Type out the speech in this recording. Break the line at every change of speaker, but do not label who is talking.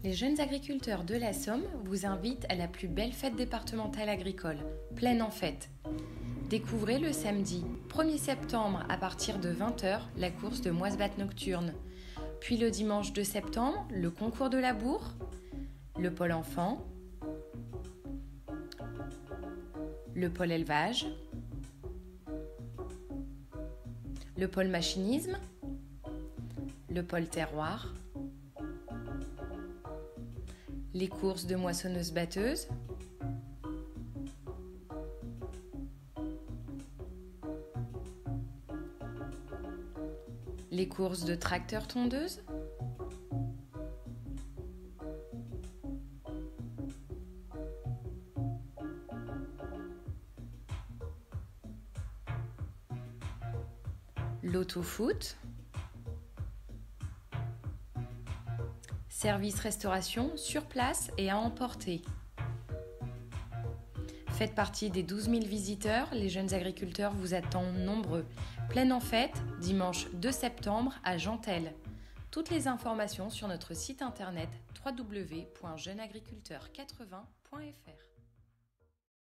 Les jeunes agriculteurs de la Somme vous invitent à la plus belle fête départementale agricole, Plaine en Fête. Découvrez le samedi 1er septembre à partir de 20h la course de Moisse-Batte nocturne. Puis le dimanche 2 septembre, le concours de labour, le pôle enfant, le pôle élevage, le pôle machinisme, le pôle terroir, les courses de moissonneuses-batteuses, les courses de tracteurs-tondeuses, l'auto-foot, service restauration sur place et à emporter. Faites partie des 12 000 visiteurs, les jeunes agriculteurs vous attendent nombreux. Plaine en Fête, dimanche 2 septembre à Gentelles. Toutes les informations sur notre site internet www.jeuneagriculteur80.fr.